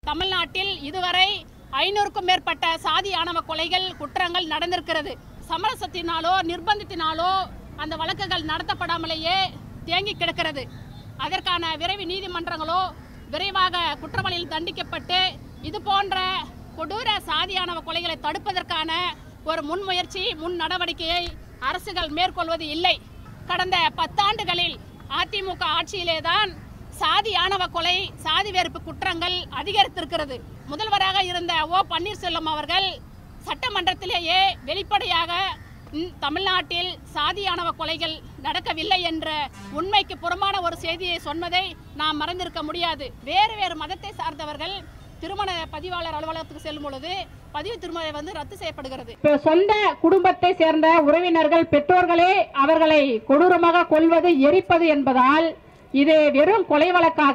தமிழ்நாட்டில் இதுவரை 500க்கும் மேற்பட்ட சாதி ஆணவ கொலைகள் குற்றங்கள் நடந்திருக்கிறது. சமரசத்தினாலோ நிர்பந்தத்தினாலோ அந்த வழக்குகள் நடத்தப்படாமலேயே தேங்கி கிடக்கிறது. அதற்கான விரைவு நீதிமன்றங்களோ விரைவாக குற்றவாளிகள் தண்டிக்கப்பட்டு இது போன்ற கொடூர சாதி ஆணவ கொலைகளை தடுப்பதற்கான ஒரு முன்முயற்சி முன் நடவடிக்கையை அரசுகள் மேற்கொள்வது இல்லை. கடந்த 10 ஆண்டுகளில் அதிமுக ஆட்சியிலேதான் சாதி ஆணவ கொலை சாதி வெறுப்பு குற்றங்கள் அதிகரித்திருக்கிறது. முதல்வராக இருந்த பன்னீர்செல்வம் அவர்கள் சட்டமன்றத்திலேயே வெளிப்படையாக தமிழ்நாட்டில் சாதி ஆணவ கொலைகள் நடக்கவில்லை என்ற உண்மைக்கு புறம்பான ஒரு செய்தியை சொன்னதை நாம் மறந்திருக்க முடியாது. வேறு மதத்தை சார்ந்தவர்கள் திருமண பதிவாளர் அலுவலகத்துக்கு செல்லும் பொழுது பதிவு திருமணம் ரத்து செய்யப்படுகிறது. சொந்த குடும்பத்தை சேர்ந்த உறவினர்கள் பெற்றோர்களே அவர்களை கொடூரமாக கொல்வது எரிப்பது என்பதால் இது வெறும் கொலை வழக்காக,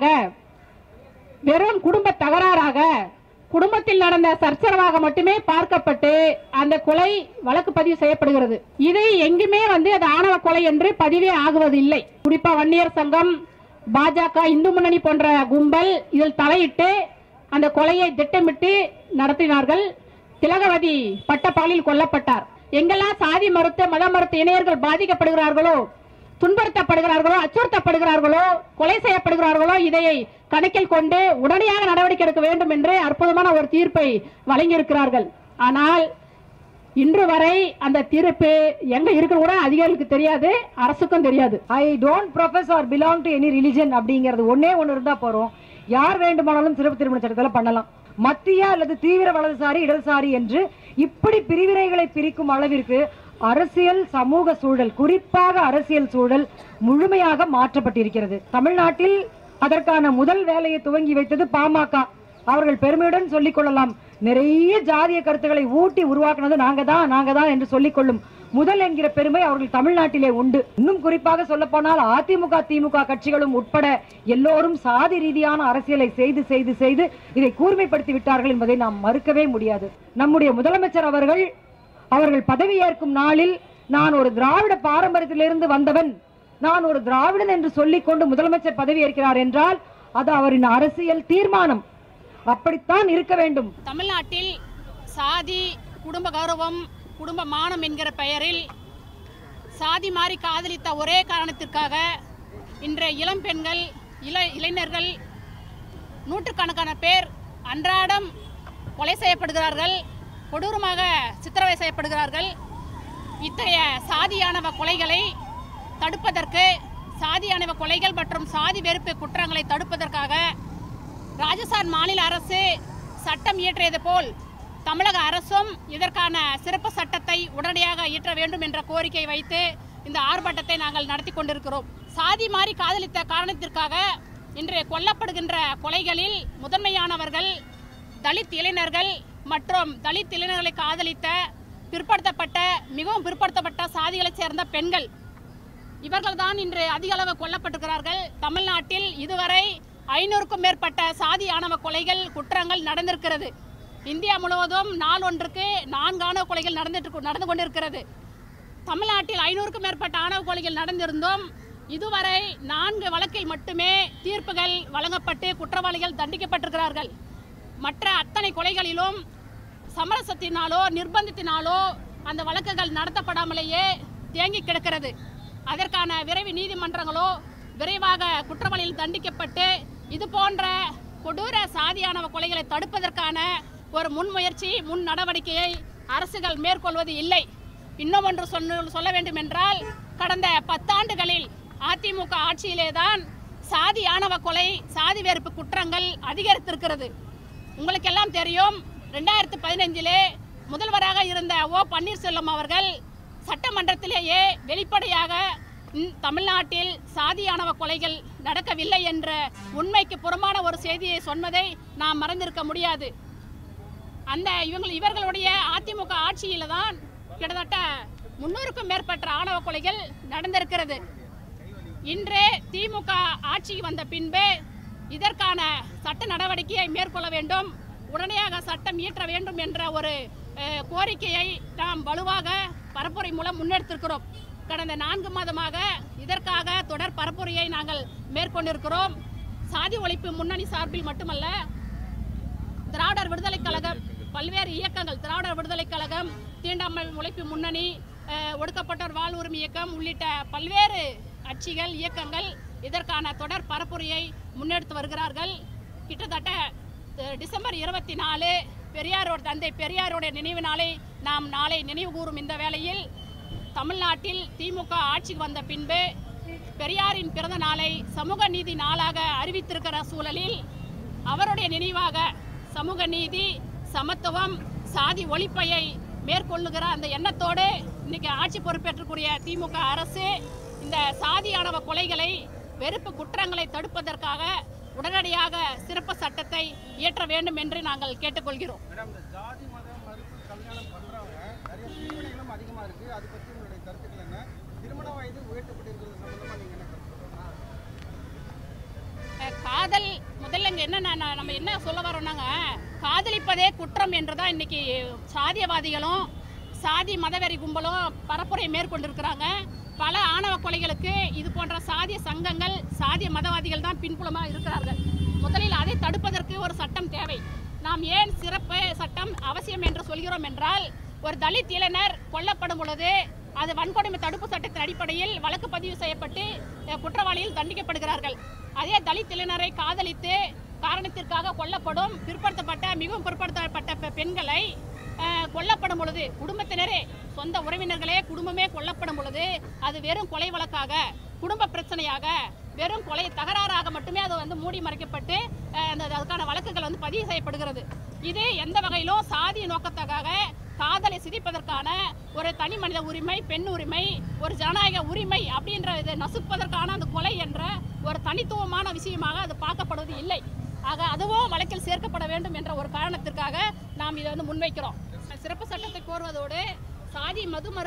வெறும் குடும்ப தகராறாக, குடும்பத்தில் நடந்த சர்ச்சரவாக மட்டுமே பார்க்கப்பட்டு அந்த கொலை வழக்கு பதிவு செய்யப்படுகிறது. இது எங்குமே அது ஆணவ கொலை என்று பதிவே ஆகுவது இல்லை. குறிப்பா வன்னியர் சங்கம், பாஜக, இந்து முன்னணி போன்ற கும்பல் இதில் தலையிட்டு அந்த கொலையை திட்டமிட்டு நடத்தினார்கள். திலகவதி பட்டப்பகலில் கொல்லப்பட்டார். எங்கெல்லாம் சாதி மறுத்த மத மறுத்த இணையர்கள் பாதிக்கப்படுகிறார்களோ, துன்புறுத்தப்படுகிறார்களோ, அச்சுறுத்தப்படுகிறார்களோ, கொலை செய்யப்படுகிறார்களோ, இதை கணக்கில் கொண்டு உடனடியாக நடவடிக்கை எடுக்க வேண்டும் என்று அற்புதமான ஒரு தீர்ப்பை வழங்கியிருக்கிறார்கள். ஆனால் இன்று வரை அந்த தீர்ப்பு எங்க இருக்கு கூட அதிகாரிகளுக்கு தெரியாது, அரசுக்கும் தெரியாது. I don't profess or belong to any religion அப்படிங்கிறது ஒன்னே ஒன்று இருந்தா போறோம். யார் வேண்டுமானாலும் சிறப்பு திருமண சட்டத்தில் பண்ணலாம். மத்திய அல்லது தீவிர வலதுசாரி இடதுசாரி என்று இப்படி பிரிவினைகளை பிரிக்கும் அளவிற்கு அரசியல் சமூக சூழல், குறிப்பாக அரசியல் சூழல் முழுமையாக மாற்றப்பட்டிருக்கிறது. தமிழ்நாட்டில் அதற்கான முதல் வேலையை துவங்கி வைத்தது பாமக. அவர்கள் பெருமையுடன் சொல்லிக் கொள்ளலாம். நிறைய ஜாதிய கருத்துக்களை ஊட்டி உருவாக்குனது நாங்க தான் என்று சொல்லிக் கொள்ளும் முதல் என்கிற பெருமை அவர்கள் தமிழ்நாட்டிலே உண்டு. இன்னும் குறிப்பாக சொல்ல போனால் அதிமுக திமுக கட்சிகளும் உட்பட எல்லோரும் சாதி ரீதியான அரசியலை செய்து செய்து செய்து இதை கூர்மைப்படுத்தி விட்டார்கள் என்பதை நாம் மறுக்கவே முடியாது. நம்முடைய முதலமைச்சர் அவர்கள் பதவி ஏற்கும் நாளில் நான் ஒரு திராவிட பாரம்பரியத்திலிருந்து வந்தவன், நான் ஒரு திராவிடன் என்று சொல்லிக் கொண்டு முதலமைச்சர் பதவி ஏற்கிறார் என்றால் அது அவரின் அரசியல் தீர்மானம். அப்படித்தான் இருக்க வேண்டும். தமிழ்நாட்டில் சாதி, குடும்ப கௌரவம், குடும்ப மானம் என்கிற பெயரில் சாதி மாறி காதலித்த ஒரே காரணத்திற்காக இன்றைய இளம் பெண்கள், இளைஞர்கள் நூற்றுக்கணக்கான பேர் அன்றாடம் கொலை செய்யப்படுகிறார்கள், கொடூரமாக சித்திரவதை செய்யப்படுகிறார்கள். இத்தகைய சாதியானவ கொலைகளை தடுப்பதற்கு, சாதியானவ கொலைகள் மற்றும் சாதி வெறுப்பு குற்றங்களை தடுப்பதற்காக ராஜஸ்தான் மாநில அரசு சட்டம் இயற்றியது போல் தமிழக அரசும் இதற்கான சிறப்பு சட்டத்தை உடனடியாக இயற்ற வேண்டும் என்ற கோரிக்கை வைத்து இந்த ஆர்ப்பாட்டத்தை நாங்கள் நடத்தி கொண்டிருக்கிறோம். சாதி மாறி காதலித்த காரணத்திற்காக இன்று கொல்லப்படுகின்ற கொலைகளில் முதன்மையானவர்கள் தலித் இளைஞர்கள் மற்றும் தலித் இளைஞர்களை காதலித்த பிற்படுத்தப்பட்ட, மிகவும் பிற்படுத்தப்பட்ட சாதிகளைச் சேர்ந்த பெண்கள். இவர்கள்தான் இன்று அதிக அளவு கொல்லப்பட்டிருக்கிறார்கள். தமிழ்நாட்டில் இதுவரை 500க்கும் மேற்பட்ட சாதி ஆணவ கொலைகள் குற்றங்கள் நடந்திருக்கிறது. இந்தியா முழுவதும் நாள் ஒன்றுக்கு 4 ஆணவ கொலைகள் நடந்து கொண்டிருக்கிறது. தமிழ்நாட்டில் 500க்கும் மேற்பட்ட ஆணவ கொலைகள் நடந்திருந்தும் இதுவரை 4 வழக்கில் மட்டுமே தீர்ப்புகள் வழங்கப்பட்டு குற்றவாளிகள் தண்டிக்கப்பட்டிருக்கிறார்கள். மற்ற அத்தனை கொலைகளிலும் சமரசத்தினாலோ நிர்பந்தத்தினாலோ அந்த வழக்குகள் நடத்தப்படாமலேயே தேங்கி கிடக்கிறது. அதற்கான விரைவு நீதிமன்றங்களோ விரைவாக குற்றவாளிகள் தண்டிக்கப்பட்டு இது போன்ற கொடூர சாதியானவ கொலைகளை தடுப்பதற்கான ஒரு முன்முயற்சி முன் நடவடிக்கையை அரசுகள் மேற்கொள்வது இல்லை. இன்னும் ஒன்று சொல்ல வேண்டும் என்றால், கடந்த 10 ஆண்டுகளில் அதிமுக ஆட்சியிலேதான் சாதி ஆணவ கொலை, சாதி வெறுப்பு குற்றங்கள் அதிகரித்திருக்கிறது. உங்களுக்கெல்லாம் தெரியும், 2015 முதல்வராக இருந்த பன்னீர்செல்வம் அவர்கள் சட்டமன்றத்திலேயே வெளிப்படையாக தமிழ்நாட்டில் சாதி ஆணவ கொலைகள் நடக்கவில்லை என்ற உண்மைக்கு புறம்பான ஒரு செய்தியை சொன்னதை நாம் மறந்திருக்க முடியாது. இவர்களுடைய அதிமுக ஆட்சியில தான் கிட்டத்தட்ட 300க்கும் மேற்பட்ட ஆணவ கொலைகள் நடந்திருக்கிறது. இன்று திமுக ஆட்சி வந்த பின்பு இதற்கான சட்ட நடவடிக்கையை மேற்கொள்ள வேண்டும், உடனடியாக சட்டம் இயற்ற வேண்டும் என்ற ஒரு கோரிக்கையை நாம் வலுவாக பரப்புரை மூலம் முன்னெடுத்திருக்கிறோம். கடந்த 4 மாதமாக இதற்காக தொடர் பரப்புரையை நாங்கள் மேற்கொண்டிருக்கிறோம். சாதி ஒழிப்பு முன்னணி சார்பில் மட்டுமல்ல, திராவிடர் விடுதலை கழகம், பல்வேறு இயக்கங்கள், திராவிடர் விடுதலை கழகம், தீண்டாமல் உழைப்பு முன்னணி, ஒடுக்கப்பட்டோர் வாழ் உரிமை இயக்கம் உள்ளிட்ட பல்வேறு கட்சிகள், இயக்கங்கள் இதற்கான தொடர் பரப்புரையை முன்னெடுத்து வருகிறார்கள். கிட்டத்தட்ட டிசம்பர் 24 தந்தை பெரியாருடைய நினைவு நாளை நாம் நாளை நினைவு கூறும் இந்த வேளையில் தமிழ்நாட்டில் திமுக ஆட்சிக்கு வந்த பின்பு பெரியாரின் பிறந்த நாளை சமூக நீதி நாளாக அறிவித்திருக்கிற சூழலில் அவருடைய நினைவாக சமூக நீதி, சமத்துவம், சாதி ஒழிப்பையை மேற்கொள்ளுகிற அந்த எண்ணத்தோடு இன்னைக்கு ஆட்சி பொறுப்பேற்றக்கூடிய திமுக அரசு இந்த சாதி ஆணவ கொலைகளை, வெறுப்பு குற்றங்களை தடுப்பதற்காக உடனடியாக சிறப்பு சட்டத்தை இயற்ற வேண்டும் என்று நாங்கள் கேட்டுக்கொள்கிறோம். காதல் முதல்ல இங்க என்ன நம்ம என்ன சொல்ல வரோம்னாங்க, காதலிப்பதே குற்றம் என்றுதான் இன்னைக்கு சாதியவாதிகளும் சாதி மதவெறி கும்பலும் பரப்புரை மேற்கொண்டிருக்கிறாங்க. பல ஆணவ கொலைகளுக்கு இது போன்ற சாதிய சங்கங்கள், சாதிய மதவாதிகள் தான் பின்புலமாக இருக்கிறார்கள். முதலில் அதை தடுப்பதற்கு ஒரு சட்டம் தேவை. நாம் ஏன் சிறப்பு சட்டம் அவசியம் என்று சொல்கிறோம் என்றால், ஒரு தலித் இளைஞர் கொல்லப்படும் பொழுது அது வன்கொடுமை தடுப்பு சட்டத்தின் அடிப்படையில் வழக்கு பதிவு செய்யப்பட்டு குற்றவாளிகள் தண்டிக்கப்படுகிறார்கள். அதே தலித் இளைஞரை காதலித்து காரணத்திற்காக கொல்லப்படும் மிகவும் பிற்படுத்தப்பட்ட பெண்களை கொல்லப்படும் பொழுது, குடும்பத்தினரே, சொந்த உறவினர்களே, குடும்பமே கொல்லப்படும் பொழுது அது வெறும் கொலை வழக்காக, குடும்ப பிரச்சனையாக, வெறும் கொலை தகராறாக மட்டுமே அது மூடி மறைக்கப்பட்டு அதுக்கான வழக்குகள் பதிவு செய்யப்படுகிறது. இது எந்த வகையிலும் சாதி நோக்கத்துக்காக காதலை சிதைப்பதற்கான ஒரு தனி மனித உரிமை, பெண் உரிமை, ஒரு ஜனநாயக உரிமை அப்படின்ற இதை நசுப்பதற்கான அந்த கொலை என்ற ஒரு தனித்துவமான விஷயமாக அது பார்க்கப்படுவது இல்லை. ஆக அதுவும் வழக்கில் சேர்க்கப்பட வேண்டும் என்ற ஒரு காரணத்திற்காக நாம் இதை முன்வைக்கிறோம். சிறப்பு சட்டத்தை கோருவதோடு சாதி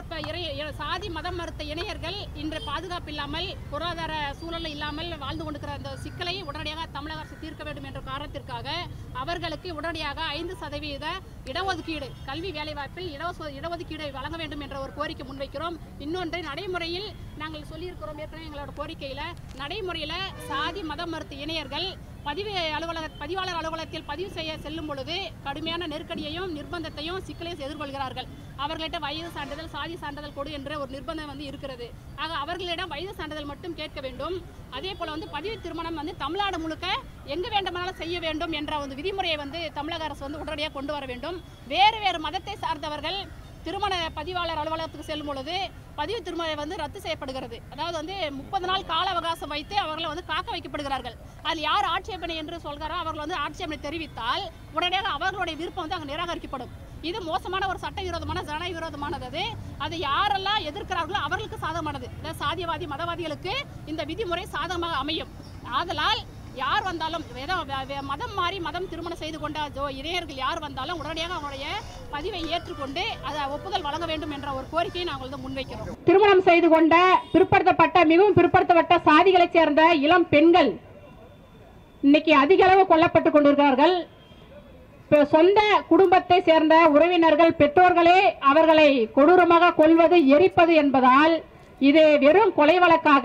மதம் மறுத்த இளைஞர்கள் இன்று பாதுகாப்பு இல்லாமல், பொருளாதார சூழல் இல்லாமல் வாழ்ந்து கொண்டிருக்கிற அந்த சிக்கலை உடனடியாக தமிழக அரசு தீர்க்க வேண்டும் என்ற காரணத்திற்காக அவர்களுக்கு உடனடியாக 5% இடஒதுக்கீடு, கல்வி வேலைவாய்ப்பில் இடஒதுக்கீடு வழங்க வேண்டும் என்ற ஒரு கோரிக்கை முன்வைக்கிறோம். இன்னொன்று, நடைமுறையில் நாங்கள் சொல்லியிருக்கிறோம் ஏற்கனவே எங்களோட கோரிக்கையில், நடைமுறையில் சாதி மதம் மறுத்த இளைஞர்கள் பதிவாளர் அலுவலகத்தில் பதிவு செய்ய செல்லும் பொழுது கடுமையான நெருக்கடியையும் நிர்பந்தத்தையும் சிக்கலையும் எதிர்கொள்கிறார்கள். அவர்களிடம் வயது சான்றிதழ், சாதி சான்றிதழ் கொடு என்ற ஒரு நிர்பந்தம் இருக்கிறது. ஆக அவர்களிடம் வயது சான்றிதழ் மட்டும் கேட்க வேண்டும். அதே போல பதிவு திருமணம் தமிழ்நாடு முழுக்க எங்கு வேண்டுமானாலும் செய்ய வேண்டும் என்ற ஒரு விதிமுறையை தமிழக அரசு உடனடியாக கொண்டு வர வேண்டும். வேறு மதத்தை சார்ந்தவர்கள் திருமண பதிவாளர் அலுவலகத்துக்கு செல்லும் பொழுது பதிவு திருமணம் ரத்து செய்யப்படுகிறது. அதாவது 30 நாள் கால அவகாசம் வைத்து அவர்களை காக்க வைக்கப்படுகிறார்கள். அதில் யார் ஆட்சேபனை என்று சொல்கிறாரோ அவர்கள் ஆட்சேபனை தெரிவித்தால் உடனடியாக அவர்களுடைய விருப்பம் அங்கு நிராகரிக்கப்படும். இது மோசமான ஒரு சட்டவிரோதமான, ஜனநாயக விரோதமானது. அது யாரெல்லாம் எதிர்க்கிறார்களோ அவர்களுக்கு சாதகமானது. சாதியவாதி மதவாதிகளுக்கு இந்த விதிமுறை சாதகமாக அமையும். ஆதலால் யார் வந்தாலும், மதம் மாறி மதம் திருமணம் செய்து கொண்ட இளைஞர்கள் யார் வந்தாலும் உடனடியாக அவங்களுடைய பதிவை ஏற்றுக்கொண்டு அதை ஒப்புதல் வழங்க வேண்டும் என்ற ஒரு கோரிக்கையை நாங்கள் முன்வைக்கிறோம். திருமணம் செய்து கொண்ட மிகவும் பிற்படுத்தப்பட்ட சாதிகளைச் சேர்ந்த இளம் பெண்கள் இன்னைக்கு அதிக அளவு கொல்லப்பட்டுக் கொண்டிருக்கிறார்கள். சொந்த குடும்பத்தை சேர்ந்த உறவினர்கள், பெற்றோர்களே அவர்களை கொடூரமாக கொல்வது, எரிப்பது என்பதால் இது வெறும் கொலை வழக்காக,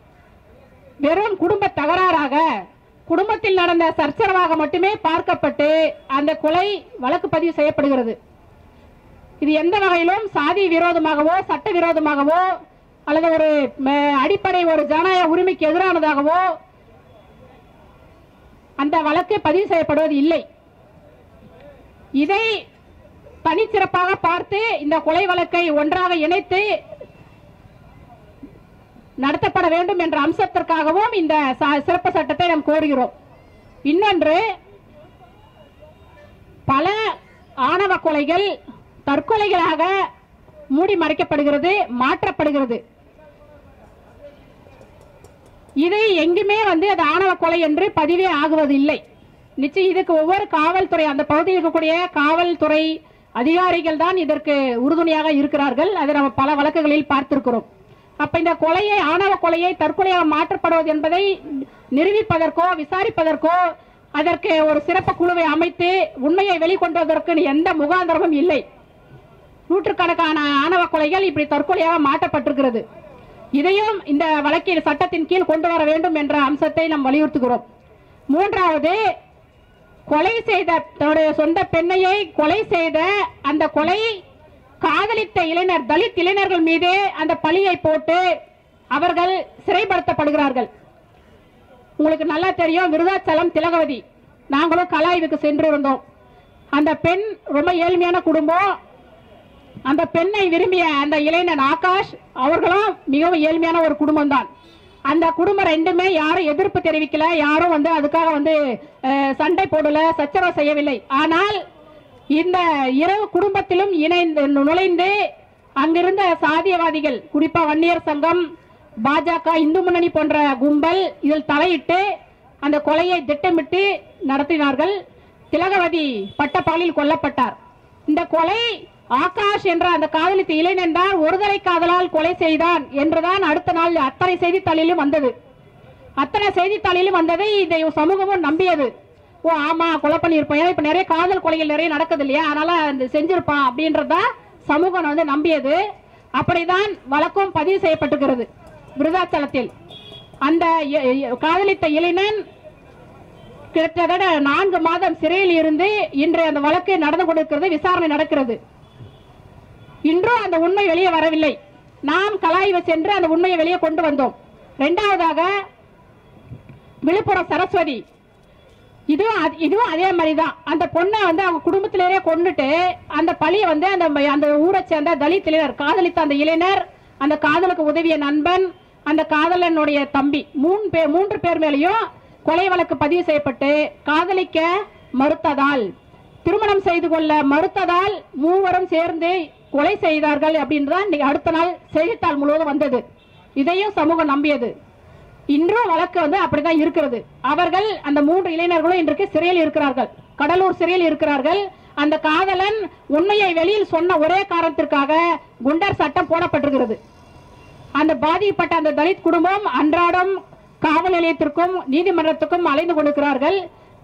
வெறும் குடும்ப தகராறாக, குடும்பத்தில் நடந்த சர்ச்சரவாக மட்டுமே பார்க்கப்பட்டு அந்த கொலை வழக்கு பதிவு செய்யப்படுகிறது. இது எந்த வகையிலும் சாதி விரோதமாகவோ, சட்ட விரோதமாகவோ, அல்லது ஒரு அடிப்படை ஒரு ஜனநாயக உரிமைக்கு எதிரானதாகவோ அந்த வழக்கு பதிவு செய்யப்படுவது இல்லை. இதை தனிச்சிறப்பாக பார்த்து இந்த கொலை வழக்கை ஒன்றாக இணைத்து நடத்தப்பட வேண்டும் என்ற அம்சத்திற்காகவும் இந்த சிறப்பு சட்டத்தை நாம் கோருகிறோம். இன்னொன்று, பல ஆணவ கொலைகள் தற்கொலைகளாக மூடி மறைக்கப்படுகிறது, மாற்றப்படுகிறது. இது எங்குமே அது ஆணவ கொலை என்று பதிவே ஆகுவது இல்லை. நிச்சயம் இதுக்கு ஒவ்வொரு காவல்துறை, அந்த பகுதியில் இருக்கக்கூடிய காவல்துறை அதிகாரிகள் தான் இதற்கு உறுதுணையாக இருக்கிறார்கள். அதை நம்ம பல வழக்குகளில் பார்த்திருக்கிறோம். அப்ப இந்த கொலையை, ஆணவ கொலையை தற்கொலையாக மாற்றப்படுவது என்பதை நிரூபிப்பதற்கோ விசாரிப்பதற்கோ அதற்கு ஒரு சிறப்பு குழுவை அமைத்து உண்மையை வெளிக்கொண்டுவதற்கு எந்த முகாந்திரமும் இல்லை. நூற்றுக்கணக்கான ஆணவ கொலைகள் இப்படி தற்கொலையாக மாற்றப்பட்டிருக்கிறது. இதையும் இந்த வழக்கில் சட்டத்தின் கீழ் கொண்டு வர வேண்டும் என்ற அம்சத்தை நாம் வலியுறுத்துகிறோம். மூன்றாவது, கொலை செய்த தன்னுடைய சொந்த பெண்ணையை கொலை செய்த அந்த கொலை காதலித்த இளைஞர் தலித் இளைஞர்கள் மீதே அந்த பழியை போட்டு அவர்கள் சிறைப்படுத்தப்படுகிறார்கள். உங்களுக்கு நல்லா தெரியும், விருதாச்சலம் திலகவதி, நாங்களும் கலாய்வுக்கு சென்று இருந்தோம். அந்த பெண் ரொம்ப ஏழ்மையான குடும்பம். அந்த பெண்ணை விரும்பிய அந்த இளைஞன் ஆகாஷ் அவர்களும் மிகவும் ஏழ்மையான ஒரு குடும்பம் தான். அந்த குடும்பம் ரெண்டுமே யாரும் எதிர்ப்பு தெரிவிக்கல, யாரும் அதுக்காக சண்டை போடல, சச்சரவு செய்யவில்லை. ஆனால் இந்த இரவு குடும்பத்திலும் நுழைந்து அங்கிருந்த சாதியவாதிகள், குறிப்பா வன்னியர் சங்கம், பாஜக, இந்து முன்னணி போன்ற கும்பல் இதில் தலையிட்டு அந்த கொலையை திட்டமிட்டு நடத்தினார்கள். திலகவதி பட்டப்பகலில் கொல்லப்பட்டார். இந்த கொலை ஆகாஷ் என்ற அந்த காதலித்த இளைஞன் தான் ஒருதலை காதலால் கொலை செய்தான் என்றுதான் அடுத்த நாள் அத்தனை செய்தித்தாளிலும் வந்தது. அத்தனை செய்தித்தாளிலும் வந்ததை இந்த சமூகமும் நம்பியது. ஓ ஆமா, கொலை பண்ணியிருப்போம், இப்ப நிறைய காதல் கொலைகள் நிறைய நடக்குது இல்லையா, அதனால செஞ்சிருப்பான் அப்படின்றதா சமூகம் நம்பியது. அப்படிதான் வழக்கம் பதிவு செய்யப்பட்டிருக்கிறது விருதாச்சலத்தில். அந்த காதலித்த இளைஞன் கிட்டத்தட்ட 4 மாதம் சிறையில் இருந்து இன்று அந்த வழக்கு நடந்து கொண்டிருக்கிறது, விசாரணை நடக்கிறது. இன்றும் அந்த உண்மை வெளியே வரவில்லை. நாம் கலாய்வு சென்று அந்த உண்மையை வெளியே கொண்டு வந்தோம். இரண்டாவதாக விழுப்புரம் சரஸ்வதி, இதுவும் அதே மாதிரிதான். அந்த பொண்ணை அவங்க குடும்பத்திலேயே கொண்டுட்டு அந்த பழியை அந்த ஊரை சேர்ந்த தலித் இளைஞர், காதலித்த அந்த இளைஞர், அந்த காதலுக்கு உதவிய நண்பன், அந்த காதலனுடைய தம்பி, 3 பேர் மேலேயும் கொலை வழக்கு பதிவு செய்யப்பட்டு காதலிக்க மறுத்ததால், திருமணம் செய்து கொள்ள மறுத்ததால் மூவரும் சேர்ந்து கொலை செய்தார்கள் அப்படின்றது அடுத்த நாள் செய்தித்தாள் முழுவதும் வந்தது. இதையும் சமூகம் நம்பியது. இன்றும் வழக்கு அப்படிதான் இருக்கிறது. அவர்கள் அந்த 3 இளைஞர்களும் இன்றைக்கு சிறையில் இருக்கிறார்கள், கடலூர் சிறையில் இருக்கிறார்கள். அந்த காதலன் உண்மையை வெளியில் சொன்ன ஒரே காரணத்திற்காக குண்டர் சட்டம் போடப்பட்டிருக்கிறது. அந்த பாதிக்கப்பட்ட அந்த தலித் குடும்பம் அன்றாடம் காவல் நிலையத்திற்கும் நீதிமன்றத்துக்கும் அலைந்து கொண்டிருக்கிறார்கள்.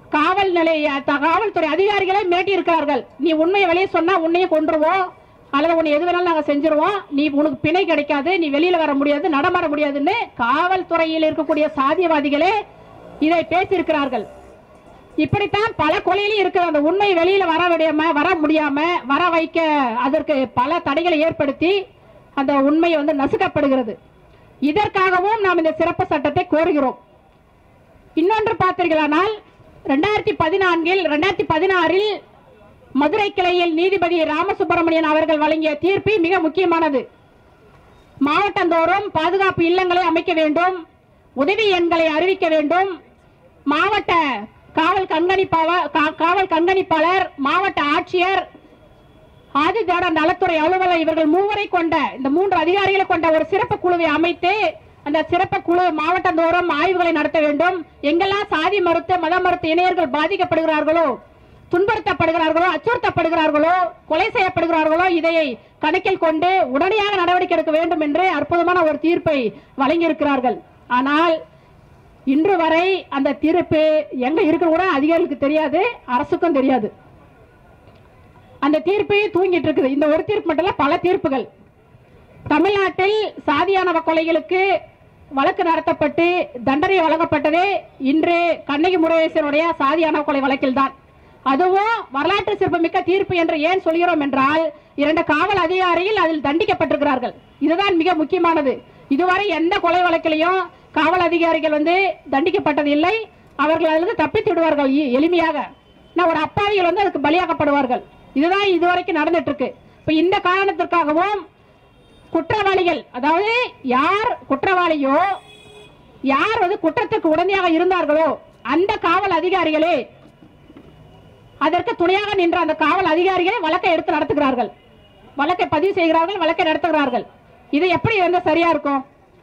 காவல்துறை அதிகாரிகளை மிரட்டி இருக்கிறார்கள். நீ உண்மையை வெளியே சொன்னா உன்னையே கொன்றுவோம், அல்லது உன்னை எது வேணாலும் நாங்க செஞ்சிருவோம், நீ உனக்கு பிணை கிடைக்காது, நீ வெளியில வர முடியாது, நடமாட முடியாதுன்னு காவல்துறையில் இருக்கக்கூடிய சாதியவாதிகளே இதை பேசியிருக்கிறார்கள். இப்படித்தான் பல கொலையிலும் இருக்கிற அந்த உண்மை வெளியில வர முடியாம வர வைக்க அதற்கு பல தடைகளை ஏற்படுத்தி அந்த உண்மை நசுக்கப்படுகிறது. இதற்காகவும் நாம் இந்த சிறப்பு சட்டத்தை கோருகிறோம். இன்னொன்று பார்த்தீர்களானால் 2016 மதுரை கிளையில் நீதிபதி ராமசுப்பிரமணியன் அவர்கள் வழங்கிய தீர்ப்பு மிக முக்கியமானது. மாவட்டந்தோறும் பாதுகாப்பு இல்லங்களை அமைக்க வேண்டும், உதவி எண்களை அறிவிக்க வேண்டும், மாவட்ட காவல் கண்காணிப்பாளர், மாவட்ட ஆட்சியர், ஆதிதிராவிட நலத்துறை அலுவலர் இவர்கள் 3 கொண்ட இந்த 3 அதிகாரிகளை கொண்ட ஒரு சிறப்பு குழுவை அமைத்து அந்த சிறப்பு குழு மாவட்டந்தோறும் ஆய்வுகளை நடத்த வேண்டும். எங்கெல்லாம் சாதி மறுத்து மத மறுத்து இளைஞர்கள் பாதிக்கப்படுகிறார்களோ, துன்புறுத்தப்படுகிறார்களோ, அச்சுறுத்தப்படுகிறார்களோ, கொலை செய்யப்படுகிறார்களோ, இதை கணக்கில் கொண்டு உடனடியாக நடவடிக்கை எடுக்க வேண்டும் என்று அற்புதமான ஒரு தீர்ப்பை வழங்கியிருக்கிறார்கள். ஆனால் இன்று வரை அந்த தீர்ப்பு எங்க இருக்க கூட அதிகாரிகளுக்கு தெரியாது, அரசுக்கும் தெரியாது. அந்த தீர்ப்பு தூங்கிட்டு இருக்குது. இந்த ஒரு தீர்ப்பு மட்டும் இல்ல, பல தீர்ப்புகள். தமிழ்நாட்டில் சாதியானவ கொலைகளுக்கு வழக்கு நடத்தப்பட்டு தண்டனை வழங்கப்பட்டதே இன்று கண்ணகி முருகேசனுடைய சாதியானவ கொலை வழக்கில் தான். அதுவும் வரலாற்று சிறப்புமிக்க தீர்ப்பு என்று ஏன் சொல்கிறோம் என்றால் 2 காவல் அதிகாரிகள் அதில் தண்டிக்கப்பட்டிருக்கிறார்கள். இதுதான் மிக முக்கியமானது. இதுவரை எந்த கொலை வழக்கிலையும் காவல் அதிகாரிகள் தண்டிக்கப்பட்டது இல்லை. அவர்கள் அதிலிருந்து தப்பித்து விடுவார்கள் எளிமையாக. ஒரு அப்பாவிகள் அதுக்கு பலியாக்கப்படுவார்கள். இதுதான் இதுவரைக்கும் நடந்துட்டு இருக்கு. இப்ப இந்த காரணத்திற்காகவும் குற்றவாளிகள், அதாவது யார் குற்றவாளியோ, யார் குற்றத்துக்கு உடனடியாக இருந்தார்களோ அந்த காவல் அதிகாரிகளே, அதற்கு துணையாக நின்ற அந்த காவல் அதிகாரிகளே வழக்கை எடுத்து நடத்துகிறார்கள், வழக்கை பதிவு செய்கிறார்கள், வழக்கை நடத்துகிறார்கள். இது எப்படி சரியா இருக்கும்?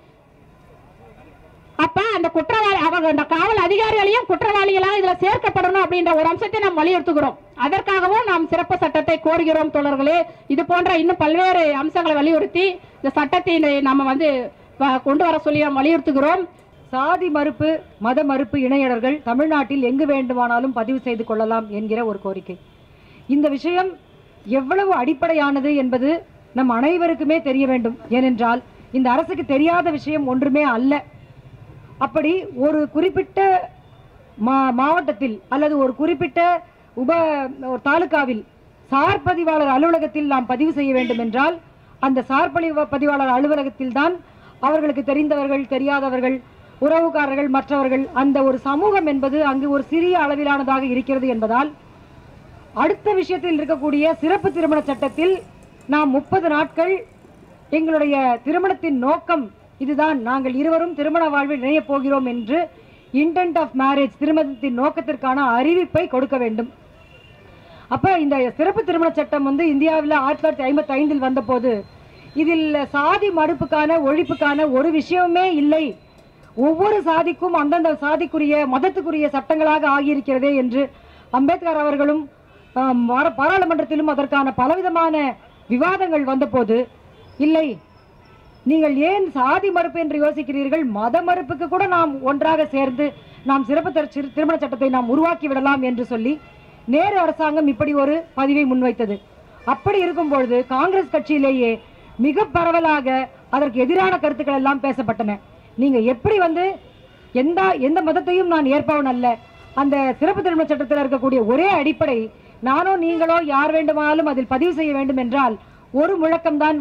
அப்ப அந்த குற்றவாளி அந்த காவல் அதிகாரிகளையும் குற்றவாளிகளாக இதுல சேர்க்கப்படணும் அப்படின்ற ஒரு அம்சத்தை நாம் வலியுறுத்துகிறோம். அதற்காகவும் நாம் சிறப்பு சட்டத்தை கோருகிறோம் தோழர்களே. இது போன்ற இன்னும் பல்வேறு அம்சங்களை வலியுறுத்தி இந்த சட்டத்தை நம்ம கொண்டு வர சொல்லி நாம் வலியுறுத்துகிறோம். சாதி மறுப்பு, மத மறுப்பு இணையர்கள் தமிழ்நாட்டில் எங்கு வேண்டுமானாலும் பதிவு செய்து கொள்ளலாம் என்கிற ஒரு கோரிக்கை. இந்த விஷயம் எவ்வளவு அடிப்படையானது என்பது நம் அனைவருக்குமே தெரிய வேண்டும். ஏனென்றால் இந்த அரசுக்கு தெரியாத விஷயம் ஒன்றுமே அல்ல. அப்படி ஒரு குறிப்பிட்ட மாவட்டத்தில் அல்லது ஒரு குறிப்பிட்ட ஒரு தாலுகாவில் சார் பதிவாளர் அலுவலகத்தில் நாம் பதிவு செய்ய வேண்டும் என்றால் அந்த சார் பதிவாளர் அலுவலகத்தில் தான் அவர்களுக்கு தெரிந்தவர்கள், தெரியாதவர்கள், உறவுக்காரர்கள், மற்றவர்கள், அந்த ஒரு சமூகம் என்பது அங்கு ஒரு சிறிய அளவிலானதாக இருக்கிறது என்பதால் அடுத்த விஷயத்தில் இருக்கக்கூடிய சிறப்பு திருமண சட்டத்தில் நாம் 30 நாட்கள் எங்களுடைய திருமணத்தின் நோக்கம் இதுதான், நாங்கள் இருவரும் திருமண வாழ்வில் இணையப் போகிறோம் என்று இன்டென்ட் ஆஃப் மேரேஜ், திருமணத்தின் நோக்கத்திற்கான அறிவிப்பை கொடுக்க வேண்டும். அப்ப இந்த சிறப்பு திருமண சட்டம் இந்தியாவில் 1955 வந்த போது இதில் சாதி மறுப்புக்கான ஒழிப்புக்கான ஒரு விஷயமே இல்லை. ஒவ்வொரு சாதிக்கும் அந்தந்த சாதிக்குரிய மதத்துக்குரிய சட்டங்களாக ஆகியிருக்கிறதே என்று அம்பேத்கர் அவர்களும் பாராளுமன்றத்திலும் அதற்கான பலவிதமான விவாதங்கள் வந்தபோது, இல்லை நீங்கள் ஏன் சாதி மறுப்பு என்று யோசிக்கிறீர்கள், மத மறுப்புக்கு கூட நாம் ஒன்றாக சேர்ந்து நாம் சிறப்பு திருமண சட்டத்தை நாம் உருவாக்கி விடலாம் என்று சொல்லி நேரு அரசாங்கம் இப்படி ஒரு பதிவை முன்வைத்தது. அப்படி இருக்கும் பொழுது காங்கிரஸ் கட்சியிலேயே மிக பரவலாக அதற்கு எதிரான கருத்துக்கள் எல்லாம் பேசப்பட்டன. நீங்க எப்படி எந்த மதத்தையும் நான் ஏற்பவன் அல்ல, அந்த சிறப்பு திருமண சட்டத்தில் இருக்கக்கூடிய ஒரே அடிப்படை நானோ நீங்களோ யார் வேண்டுமானாலும் அதில் பதிவு செய்ய வேண்டும் என்றால் ஒரு முழக்கம்தான்,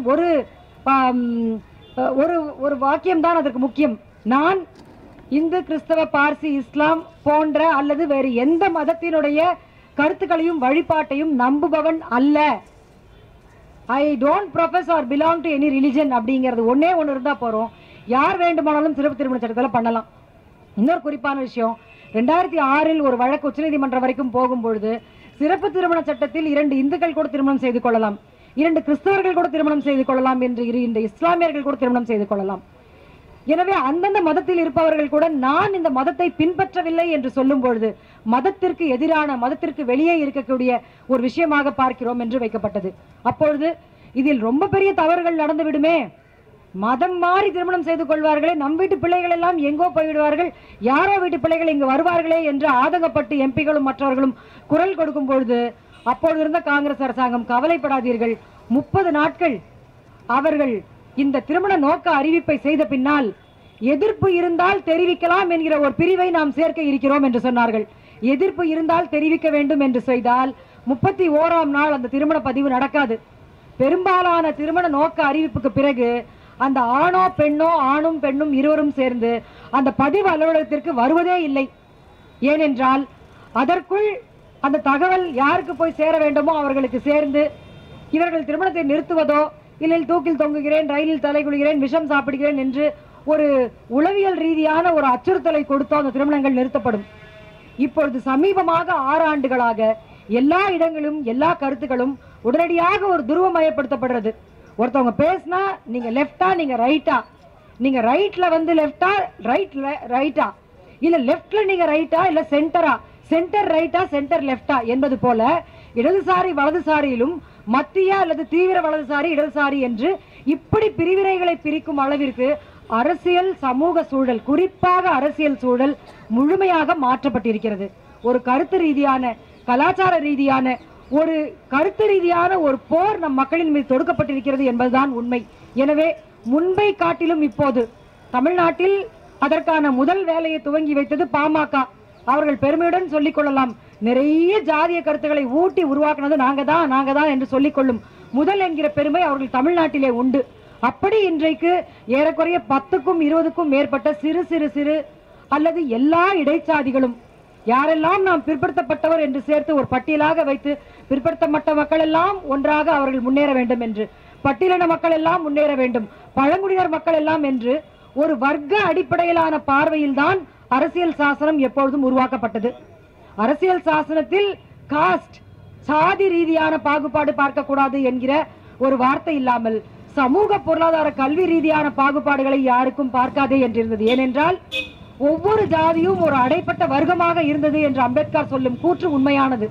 ஒரு வாக்கியம்தான் அதற்கு முக்கியம். நான் இந்து, கிறிஸ்தவ, பார்சி, இஸ்லாம் போன்ற அல்லது வேறு எந்த மதத்தினுடைய கருத்துக்களையும் வழிபாட்டையும் நம்புபவன் அல்ல. I don't profess or belong to any religion அப்படிங்கிறது ஒன்னே ஒன்று இருந்தா போறோம். யார் வேண்டுமானாலும் சிறப்பு திருமண சட்டத்தில் பண்ணலாம். இன்னொரு குறிப்பான விஷயம், 2006 ஒரு வழக்கு உச்சநீதிமன்றம் வரைக்கும் போகும்பொழுது சிறப்பு திருமண சட்டத்தில் 2 இந்துக்கள் கூட திருமணம் செய்து கொள்ளலாம், 2 கிறிஸ்தவர்கள் கூட திருமணம் செய்து கொள்ளலாம் என்று 2 இஸ்லாமியர்கள் கூட திருமணம் செய்து கொள்ளலாம். எனவே அந்தந்த மதத்தில் இருப்பவர்கள் கூட நான் இந்த மதத்தை பின்பற்றவில்லை என்று சொல்லும் பொழுது மதத்திற்கு எதிரான, மதத்திற்கு வெளியே இருக்கக்கூடிய ஒரு விஷயமாக பார்க்கிறோம் என்று வைக்கப்பட்டது. அப்பொழுது இதில் ரொம்ப பெரிய தவறுகள் நடந்து விடுமே, மதம் மாறி திருமணம் செய்து கொள்வார்களே, நம் வீட்டு பிள்ளைகள் எல்லாம் எங்கோ போய்விடுவார்கள், யாரோ வீட்டு பிள்ளைகள் இங்கு வருவார்களே என்று ஆதங்கப்பட்டு எம்பிகளும் மற்றவர்களும் குரல் கொடுக்கும் பொழுது அப்பொழுது இருந்த காங்கிரஸ் அரசாங்கம் கவலைப்படாதீர்கள், 30 நாட்கள் அவர்கள் இந்த திருமண நோக்க அறிவிப்பை செய்த பின்னால் எதிர்ப்பு இருந்தால் தெரிவிக்கலாம் என்கிற ஒரு பிரிவை நாம் சேர்க்க இருக்கிறோம் என்று சொன்னார்கள். எதிர்ப்பு இருந்தால் தெரிவிக்க வேண்டும் என்று செய்தால் 31ஆம் நாள் அந்த திருமண பதிவு நடக்காது. பெரும்பாலான திருமண நோக்க அறிவிப்புக்கு பிறகு அந்த ஆணோ பெண்ணோ, ஆணும் பெண்ணும் இருவரும் சேர்ந்து அந்த பதிவு அலுவலகத்திற்கு வருவதே இல்லை. ஏனென்றால் அதற்குள் அந்த தகவல் யாருக்கு போய் சேர வேண்டுமோ அவர்களுக்கு சேர்ந்து இவர்கள் திருமணத்தை நிறுத்துவதோ, இல்லை தூக்கில் தொங்குகிறேன், ரயிலில் தலைகுளிகிறேன், விஷம் சாப்பிடுகிறேன் என்று ஒரு உளவியல் ரீதியான ஒரு அச்சுறுத்தலை கொடுத்தோ அந்த திருமணங்கள் நிறுத்தப்படும். இப்பொழுது சமீபமாக 6 ஆண்டுகளாக எல்லா இடங்களும் எல்லா கருத்துக்களும் உடனடியாக ஒரு துருவமயப்படுத்தப்படுறது. ஒருத்தவங்க பேசினா நீங்க லெஃப்டா, நீங்க ரைட்டா, நீங்க ரைட்ல லெஃப்டா, ரைட்டா, இல்ல லெஃப்ட்ல நீங்க ரைட்டா, இல்ல சென்டரா, சென்டர் ரைட்டா, சென்டர் லெஃப்டா என்பது போல இடதுசாரி வலதுசாரியிலும் மத்திய அல்லது தீவிர வலதுசாரி இடதுசாரி என்று இப்படி பிரிவினைகளை பிரிக்கும் அளவிற்கு அரசியல் சமூக சூழல், குறிப்பாக அரசியல் சூழல் முழுமையாக மாற்றப்பட்டிருக்கிறது. ஒரு கருத்து ரீதியான, கலாச்சார ரீதியான, ஒரு கருத்து ரீதியான ஒரு போர் நம் மக்களின் மீது தொடுக்கப்பட்டிருக்கிறது என்பதுதான் உண்மை. எனவே முன்பை காட்டிலும் இப்போது தமிழ்நாட்டில் அதற்கான முதல் வேலையை துவங்கி வைத்தது பாமக. அவர்கள் பெருமையுடன் சொல்லிக் கொள்ளலாம், நிறைய ஜாதிய கருத்துக்களை ஊட்டி உருவாக்குனது நாங்க தான் என்று சொல்லிக் கொள்ளும் முதல் என்கிற பெருமை அவர்கள் தமிழ்நாட்டிலே உண்டு. அப்படி இன்றைக்கு ஏறக்குறைய 10க்கும் 20க்கும் மேற்பட்ட சிறு சிறு சிறு அல்லது எல்லா இடைச்சாதிகளும் யாரெல்லாம் நாம் பிற்படுத்தப்பட்டவர் என்று சேர்த்து ஒரு பட்டியலாக வைத்து பிற்படுத்தப்பட்ட மக்கள் எல்லாம் ஒன்றாக அவர்கள் முன்னேற வேண்டும் என்று, பட்டியலின மக்கள் எல்லாம் முன்னேற வேண்டும், பழங்குடியினர் மக்கள் எல்லாம் என்று ஒரு வர்க்க அடிப்படையிலான பார்வையில் தான் அரசியல் சாசனம் எப்பொழுதும் உருவாக்கப்பட்டது. அரசியல் சாசனத்தில் காஸ்ட், சாதி ரீதியான பாகுபாடு பார்க்கக்கூடாது என்கிற ஒரு வார்த்தை இல்லாமல் சமூக பொருளாதார கல்வி ரீதியான பாகுபாடுகளை யாருக்கும் பார்க்காதே என்றிருந்தது. ஏனென்றால் ஒவ்வொரு ஜாதியும் ஒரு அடைப்பட்ட வர்க்கமாக இருந்தது என்று அம்பேத்கர் சொல்லும் கூற்று உண்மையானது.